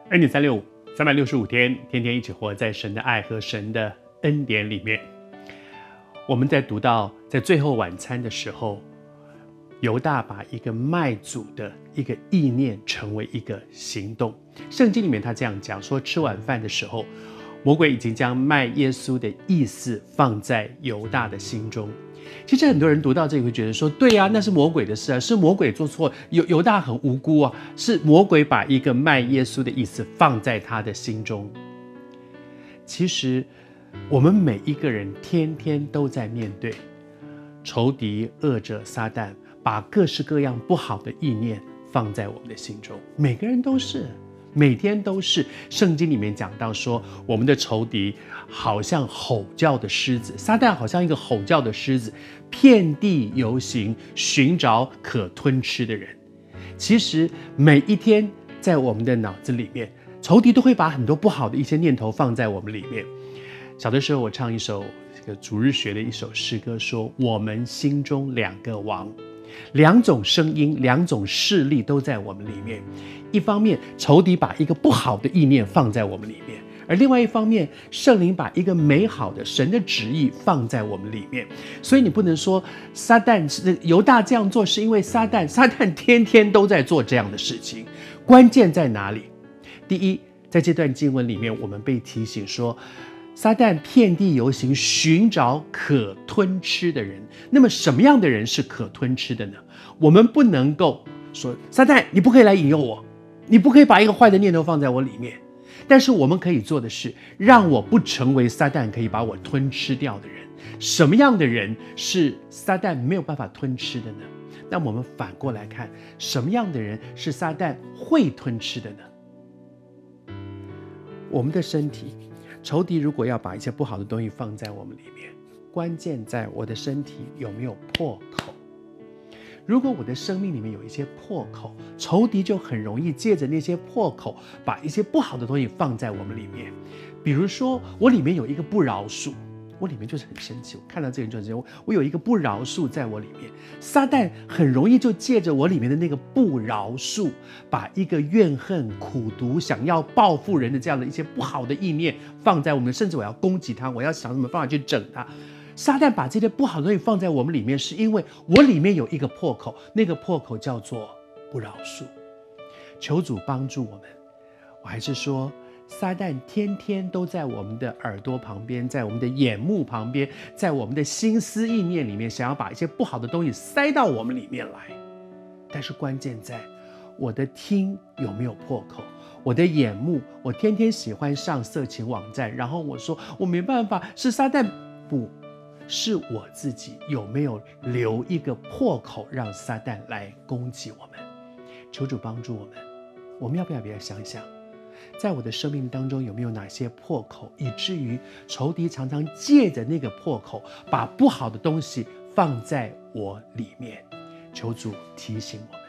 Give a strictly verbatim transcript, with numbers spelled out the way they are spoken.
恩典三六五，三百六十五天，天天一起活在神的爱和神的恩典里面。我们在读到在最后晚餐的时候，犹大把一个卖主的一个意念成为一个行动。圣经里面他这样讲说，吃晚饭的时候，魔鬼已经将卖耶稣的意思放在犹大的心中。其实很多人读到这里会觉得说，对啊，那是魔鬼的事啊，是魔鬼做错，犹犹大很无辜啊，是魔鬼把一个卖耶稣的意思放在他的心中。其实我们每一个人天天都在面对仇敌恶者撒旦把各式各样不好的意念放在我们的心中，每个人都是，每天都是。圣经里面讲到说，我们的仇敌好像吼叫的狮子，撒旦好像一个吼叫的狮子，遍地游行，寻找可吞吃的人。其实每一天在我们的脑子里面，仇敌都会把很多不好的一些念头放在我们里面。小的时候我唱一首这个主日学的一首诗歌，说我们心中两个王，两种声音，两种势力都在我们里面。一方面仇敌把一个不好的意念放在我们里面，而另外一方面圣灵把一个美好的神的旨意放在我们里面。所以你不能说撒旦犹大这样做是因为撒旦，撒旦天天都在做这样的事情。关键在哪里？第一，在这段经文里面我们被提醒说，撒旦遍地游行，寻找可吞吃的人。那么什么样的人是可吞吃的呢？我们不能够说撒旦你不可以来引诱我，你不可以把一个坏的念头放在我里面。但是我们可以做的是，让我不成为撒旦可以把我吞吃掉的人。什么样的人是撒旦没有办法吞吃的呢？那我们反过来看，什么样的人是撒旦会吞吃的呢？我们的身体，仇敌如果要把一些不好的东西放在我们里面，关键在我的身体有没有破口。如果我的生命里面有一些破口，仇敌就很容易借着那些破口把一些不好的东西放在我们里面。比如说我里面有一个不饶恕，我里面就是很生气，我看到这个人就很生气，我有一个不饶恕在我里面，撒旦很容易就借着我里面的那个不饶恕，把一个怨恨、苦毒、想要报复人的这样的一些不好的意念放在我们，甚至我要攻击他，我要想什么方法去整他。撒旦把这些不好的东西放在我们里面，是因为我里面有一个破口，那个破口叫做不饶恕。求主帮助我们。我还是说，撒旦天天都在我们的耳朵旁边，在我们的眼目旁边，在我们的心思意念里面，想要把一些不好的东西塞到我们里面来。但是关键在我的听有没有破口，我的眼目，我天天喜欢上色情网站，然后我说我没办法，是撒旦，不是我自己有没有留一个破口让撒旦来攻击我们。求主帮助我们，我们要不要别想想，在我的生命当中有没有哪些破口，以至于仇敌常常借着那个破口把不好的东西放在我里面。求主提醒我们。